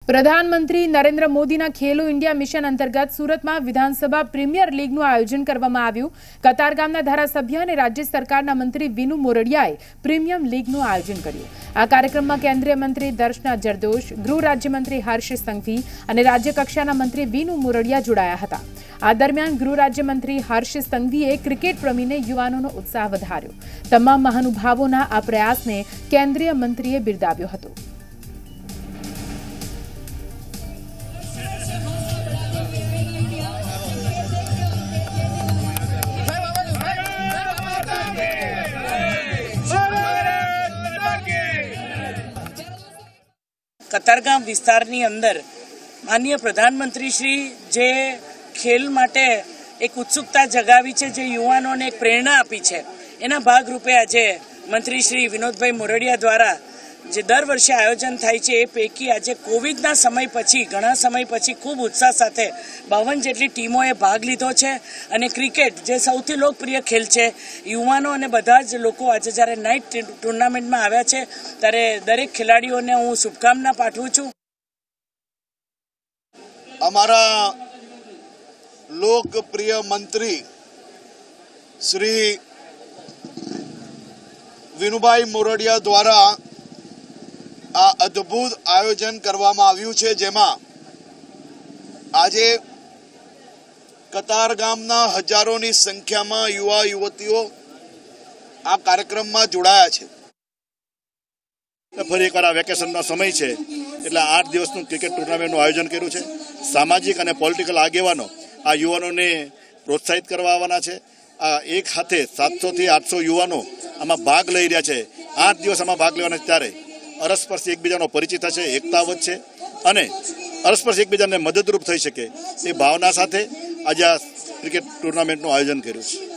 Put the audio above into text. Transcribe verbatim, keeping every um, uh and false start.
प्रधानमंत्री नरेन्द्र मोदीना खेलो India mission अंतर्गत सूरत में विधानसभा प्रीमियर लीगનું आयोजन કરવામાં આવ્યું। કતારગામના ધારાસભ્ય અને રાજ્ય સરકારના મંત્રી વિનુ મોરડિયાએ પ્રીમિયમ લીગનું આયોજન કર્યું। આ કાર્યક્રમમાં કેન્દ્રીય મંત્રી દર્શના જરદોશ, ગૃહ રાજ્યમંત્રી હર્ષ સંઘવી અને રાજ્ય કક્ષાના મંત્રી વિનુ મોરડિયા જોડાયા હતા। આ દરમિયાન ગૃહ રાજ્યમંત્રી હર્ષ સંઘવીએ ક્રિકેટ પ્રેમીને યુવાનોનો ઉત્સાહ વધાર્યો। તમામ મહાનુભાવોના આ પ્રયાસને કેન્દ્રીય મંત્રીએ બિરદાવ્યો હતો। कतारगाम विस्तारनी अंदर माननीय प्रधानमंत्री श्री जे खेल माटे एक उत्सुकता जगावी छे, जे युवानोने एक प्रेरणा आपी छे, एना भागरूपे आजे मंत्री श्री विनोदभाई मोरडिया द्वारा जे दर वर्षे आयोजन थाय छे ए पैकी आजे कोविडना समय पछी घणा समय पछी खूब उत्साह साथे बावन जेटली टीमोए भाग लीधो छे अने क्रिकेट जे सौथी लोकप्रिय खेल छे, युवानो अने बधा ज लोको आज ज्यारे नाइट टूर्नामेंटमां आव्या छे त्यारे दरेक खेलाड़ीओने हूँ शुभकामना पाठवुं छुं। अमारा लोकप्रिय मंत्री श्री विनुभाई मोरडिया द्वारा आ अद्भुत आयोजन करवामां आव्युं छे, जेमां आजे कतारगामना हजारोनी संख्यामां युवा युवतीओ आ कार्यक्रममां जोडाया छे। फरी एकवार आ वेकेशननो समय छे એટલે आठ दिवसનું क्रिकेट टूर्नामेंटનું आयोजन कर्युं छे। सामाजिक અને પોલિટિકલ આગેવાનો આ યુવાનોને પ્રોત્સાહિત કરવા આવવાના છે। આ એક હાથે सात सौ થી आठ सौ યુવાનો આમાં ભાગ લઈ રહ્યા છે। आठ દિવસ આમાં ભાગ લેવાના ત્યારે અરસપરસ એકબીજાનો પરિચય થશે, એકતા વધશે અને અરસપરસ એકબીજાને મદદરૂપ થઈ શકે એ ભાવના સાથે આજે આ ક્રિકેટ ટુર્નામેન્ટનું આયોજન કર્યું છે।